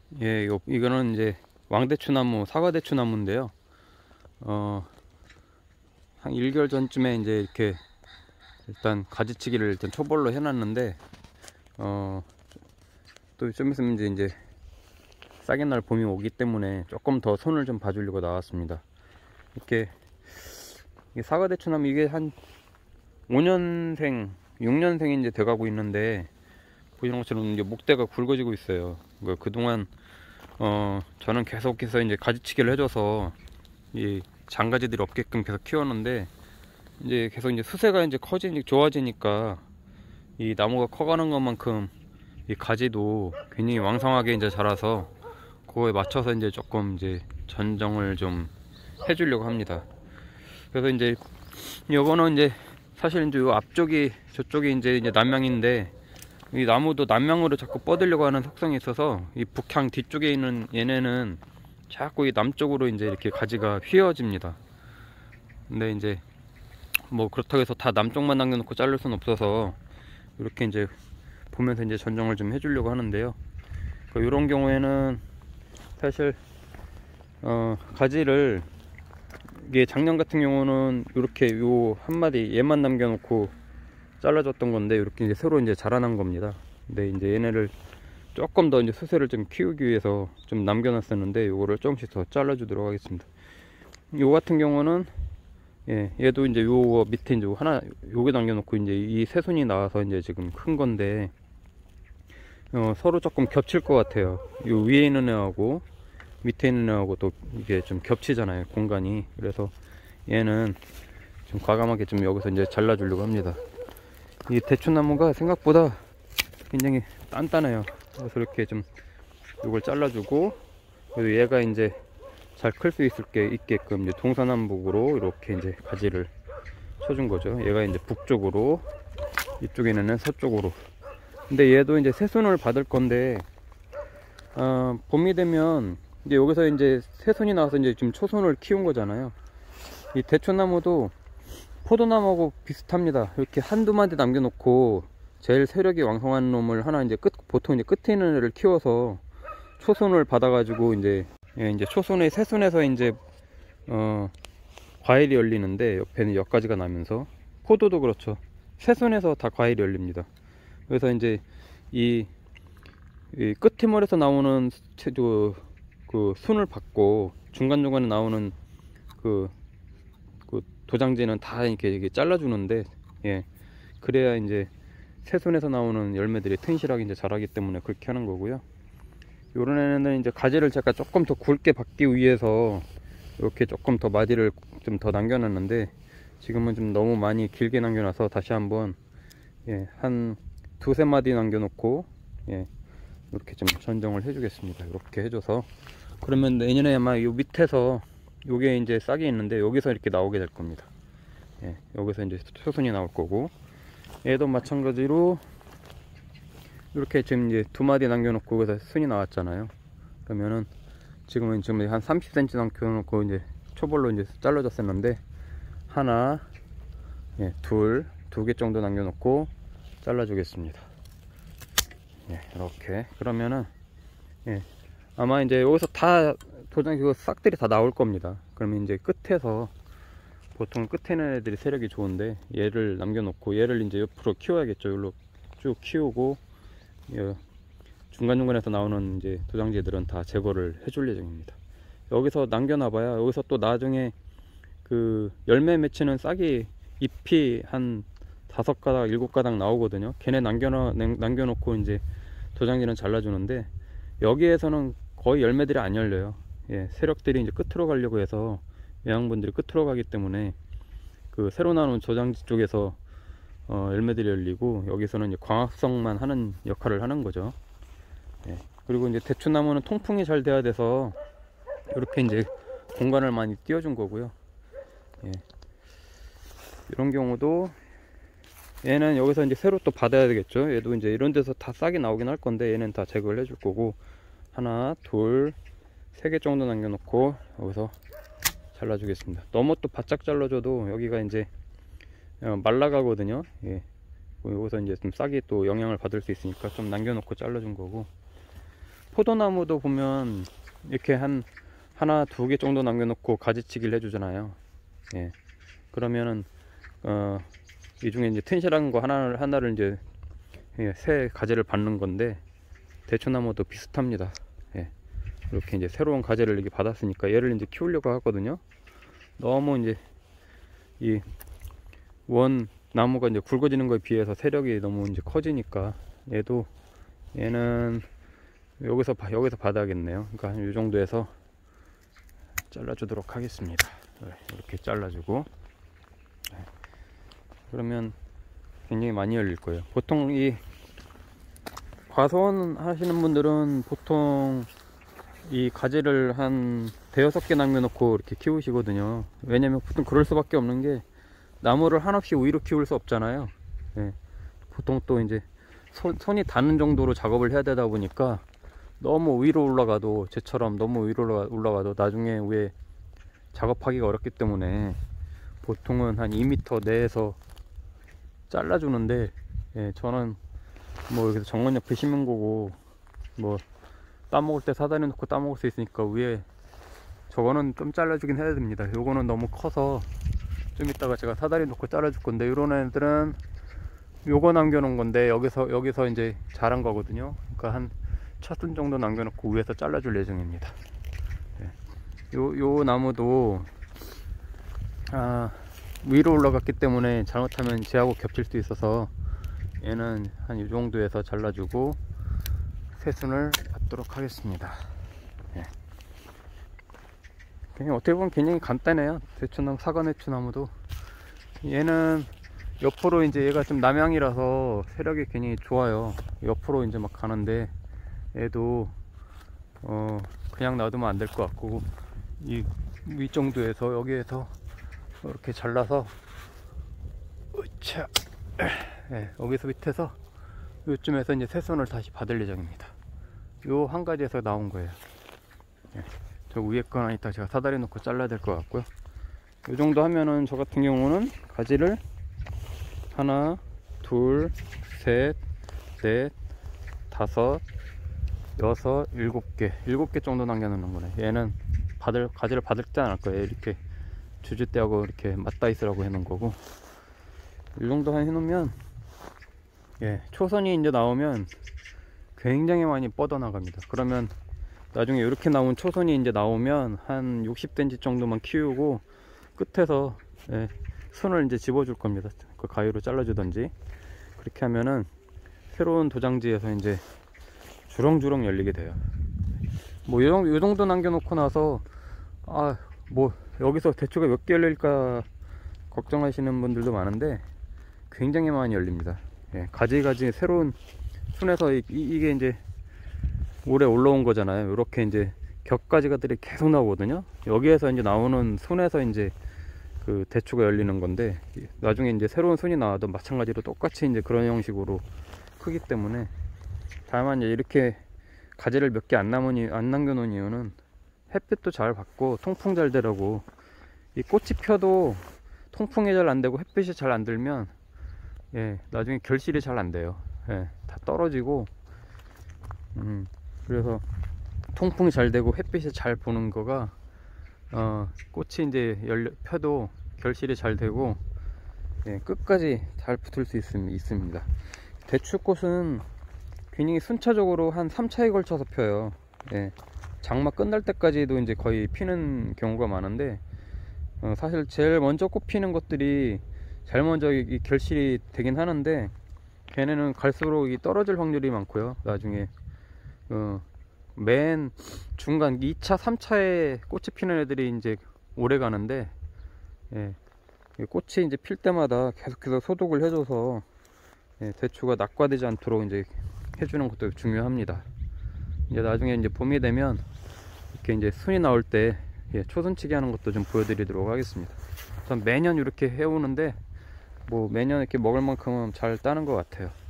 예, 이거는 이제 왕대추나무, 사과대추나무인데요. 한 1개월 전쯤에 이제 이렇게 일단 가지치기를 일단 초벌로 해놨는데, 또 좀 있으면 이제 싹이 날 봄이 오기 때문에 조금 더 손을 좀 봐주려고 나왔습니다. 이렇게 사과대추나무 이게 한 5년생, 6년생이 이제 돼가고 있는데, 보시는 것처럼 이제 목대가 굵어지고 있어요. 그동안 저는 계속해서 이제 가지치기를 해줘서 이 장가지들이 없게끔 계속 키웠는데, 이제 계속 이제 수세가 이제 좋아지니까 이 나무가 커가는 것만큼 이 가지도 굉장히 왕성하게 이제 자라서 그거에 맞춰서 이제 조금 이제 전정을 좀 해주려고 합니다. 그래서 이제 요거는 이제 사실 이제 요 앞쪽이 저쪽이 이제 남향인데, 이 나무도 남향으로 자꾸 뻗으려고 하는 속성이 있어서 이 북향 뒤쪽에 있는 얘네는 자꾸 이 남쪽으로 이제 이렇게 가지가 휘어집니다. 근데 이제 뭐 그렇다고 해서 다 남쪽만 남겨놓고 자를 수는 없어서 이렇게 이제 보면서 이제 전정을 좀 해주려고 하는데요. 이런 경우에는 사실 가지를, 이게 작년 같은 경우는 이렇게 요 한 마디 얘만 남겨놓고 잘라줬던 건데, 이렇게 이제 새로 이제 자라난 겁니다. 근데 이제 얘네를 조금 더 이제 수세를 좀 키우기 위해서 좀 남겨놨었는데, 요거를 조금씩 더 잘라주도록 하겠습니다. 요 같은 경우는 얘도 이제 요 밑에 이제 하나 요게 남겨놓고 이제 이 새순이 나와서 이제 지금 큰 건데, 서로 조금 겹칠 것 같아요. 요 위에 있는 애하고 밑에 있는 애하고 또 이게 좀 겹치잖아요, 공간이. 그래서 얘는 좀 과감하게 좀 여기서 이제 잘라주려고 합니다. 이 대추나무가 생각보다 굉장히 단단해요. 그래서 이렇게 좀 이걸 잘라주고, 그리고 얘가 이제 잘 클 수 있게끔 이제 동서남북으로 이렇게 이제 가지를 쳐준 거죠. 얘가 이제 북쪽으로, 이쪽에는 서쪽으로. 근데 얘도 이제 새순을 받을 건데, 봄이 되면 이제 여기서 이제 새순이 나와서 이제 지금 초순을 키운 거잖아요. 이 대추나무도 포도나무하고 비슷합니다. 이렇게 한두 마디 남겨놓고 제일 세력이 왕성한 놈을 하나 이제 보통 이제 끝에 있는 애를 키워서 초순을 받아가지고 이제 초순의 새순에서 이제 과일이 열리는데, 옆에는 엿가지가 나면서, 포도도 그렇죠. 새순에서 다 과일이 열립니다. 그래서 이제 이 끝머리에서 나오는 그 순을 받고 중간중간에 나오는 그 도장지는 다 이렇게 잘라주는데, 그래야 이제 새순에서 나오는 열매들이 튼실하게 이제 자라기 때문에 그렇게 하는 거고요. 요런 애는 이제 가지를 제가 조금 더 굵게 받기 위해서 이렇게 조금 더 마디를 좀 더 남겨놨는데, 지금은 좀 너무 많이 길게 남겨놔서 다시 한번 한 두세 마디 남겨놓고 이렇게 좀 전정을 해주겠습니다. 이렇게 해줘서, 그러면 내년에 아마 요 밑에서 요게 이제 싹이 있는데 여기서 이렇게 나오게 될 겁니다. 여기서 이제 초순이 나올 거고, 얘도 마찬가지로 이렇게 지금 이제 두 마디 남겨놓고 여기서 순이 나왔잖아요. 그러면은 지금 한 30cm 남겨놓고 이제 초벌로 이제 잘라줬었는데, 하나, 두 개 정도 남겨놓고 잘라주겠습니다. 이렇게. 그러면은 아마 이제 여기서 다 도장 그 싹들이 다 나올 겁니다. 그러면 이제 끝에서, 보통 끝에 있는 애들이 세력이 좋은데 얘를 남겨놓고 얘를 이제 옆으로 키워야겠죠. 여기로 쭉 키우고, 중간중간에서 나오는 이제 도장지들은 다 제거를 해줄 예정입니다. 여기서 남겨놔봐야 여기서 또 나중에 그 열매 맺히는 싹이, 잎이 한 5가닥 7가닥 나오거든요. 걔네 남겨놓고 이제 도장지는 잘라주는데, 여기에서는 거의 열매들이 안 열려요. 세력들이 이제 끝으로 가려고 해서, 영양분들이 끝으로 가기 때문에 그 새로 나오는 도장지 쪽에서 열매들이 열리고, 여기서는 이제 광합성만 하는 역할을 하는 거죠. 그리고 이제 대추나무는 통풍이 잘 돼야 돼서 이렇게 이제 공간을 많이 띄워준 거고요. 이런 경우도 얘는 여기서 이제 새로 또 받아야 되겠죠. 얘도 이제 이런 데서 다 싹이 나오긴 할 건데, 얘는 다 제거를 해줄 거고, 하나, 둘, 3개 정도 남겨놓고 여기서 잘라주겠습니다. 너무 또 바짝 잘라줘도 여기가 이제 말라가거든요. 여기서 이제 좀 싹이 또 영향을 받을 수 있으니까 좀 남겨놓고 잘라준 거고, 포도나무도 보면 이렇게 하나 두 개 정도 남겨놓고 가지치기를 해주잖아요. 예. 그러면은 이 중에 이제 튼실한 거 하나를 이제 새 가지를 받는 건데, 대추나무도 비슷합니다. 예. 이렇게 이제 새로운 가지를 이렇게 받았으니까 얘를 이제 키우려고 하거든요. 너무 이제 이 원 나무가 이제 굵어지는 거에 비해서 세력이 너무 이제 커지니까 얘는 여기서 받아야겠네요. 그러니까 한 이 정도에서 잘라주도록 하겠습니다. 이렇게 잘라주고, 그러면 굉장히 많이 열릴 거예요. 보통 이 과수원 하시는 분들은 보통 이 가지를 한 대여섯 개 남겨놓고 이렇게 키우시거든요. 왜냐면 보통 그럴 수밖에 없는 게, 나무를 한없이 위로 키울 수 없잖아요. 예. 보통 또 이제 손이 닿는 정도로 작업을 해야 되다 보니까, 너무 위로 올라가도, 쟤처럼 너무 위로 올라가도 나중에 위에 작업하기가 어렵기 때문에 보통은 한 2m 내에서 잘라주는데, 예, 저는 뭐 여기서 정원 옆에 심은 거고, 뭐 따먹을 때 사다리 놓고 따먹을 수 있으니까 위에 저거는 좀 잘라주긴 해야 됩니다. 요거는 너무 커서 좀 이따가 제가 사다리 놓고 잘라줄 건데, 요런 애들은 요거 남겨놓은 건데 여기서 이제 자란 거거든요. 그러니까 한 첫순 정도 남겨놓고 위에서 잘라줄 예정입니다. 요 나무도 위로 올라갔기 때문에 잘못하면 쟤하고 겹칠 수 있어서 얘는 한 이 정도에서 잘라주고 새순을 받도록 하겠습니다. 그냥 어떻게 보면 굉장히 간단해요. 대추나무, 사과대추나무도. 얘는 옆으로 이제 얘가 좀 남향이라서 세력이 굉장히 좋아요. 옆으로 이제 막 가는데, 얘도 그냥 놔두면 안 될 것 같고, 이 위 정도에서 여기에서 이렇게 잘라서, 으차, 여기서 밑에서 요쯤에서 이제 새순을 다시 받을 예정입니다. 요 한 가지에서 나온 거예요. 저 위에 거는 이따 제가 사다리 놓고 잘라야 될 것 같고요. 요 정도 하면은 저 같은 경우는 가지를 하나, 둘, 셋, 넷, 다섯, 여섯, 일곱 개 정도 남겨놓는 거네. 얘는 가지를 받을 때 안 할 거예요. 이렇게 주짓대하고 이렇게 맞닿아 있으라고 해놓은 거고, 이 정도 해놓으면, 초선이 이제 나오면 굉장히 많이 뻗어 나갑니다. 그러면 나중에 이렇게 나온 초선이 이제 나오면 한 60cm 정도만 키우고 끝에서 순을 이제 집어줄 겁니다. 그 가위로 잘라주던지 그렇게 하면은 새로운 도장지에서 이제 주렁주렁 열리게 돼요. 뭐 요 정도 남겨놓고 나서 뭐 여기서 대추가 몇 개 열릴까 걱정하시는 분들도 많은데 굉장히 많이 열립니다. 가지 새로운 순에서 이게 이제 올해 올라온 거잖아요. 이렇게 이제 격가지가들이 계속 나오거든요. 여기에서 이제 나오는 순에서 이제 그 대추가 열리는 건데, 나중에 이제 새로운 순이 나와도 마찬가지로 똑같이 이제 그런 형식으로 크기 때문에, 다만 이제 이렇게 가지를 몇 개 안 남겨놓은 이유는 햇빛도 잘 받고 통풍 잘 되라고. 이 꽃이 펴도 통풍이 잘 안 되고 햇빛이 잘 안 들면 나중에 결실이 잘 안 돼요. 다 떨어지고, 그래서 통풍이 잘 되고 햇빛이 잘 보는 거가 꽃이 이제 펴도 결실이 잘 되고 끝까지 잘 붙을 수 있습니다. 대추꽃은 굉장히 순차적으로 한 3차에 걸쳐서 펴요. 장마 끝날 때까지도 이제 거의 피는 경우가 많은데, 사실 제일 먼저 꽃 피는 것들이 제일 먼저 이 결실이 되긴 하는데, 걔네는 갈수록 떨어질 확률이 많고요. 나중에 맨 중간 2차, 3차에 꽃이 피는 애들이 이제 오래 가는데, 꽃이 이제 필 때마다 계속해서 소독을 해줘서 대추가 낙과되지 않도록 이제 해주는 것도 중요합니다. 이제 나중에 이제 봄이 되면 이렇게 이제 순이 나올 때 초순치기 하는 것도 좀 보여드리도록 하겠습니다. 전 매년 이렇게 해오는데, 뭐 매년 이렇게 먹을 만큼은 잘 따는 것 같아요.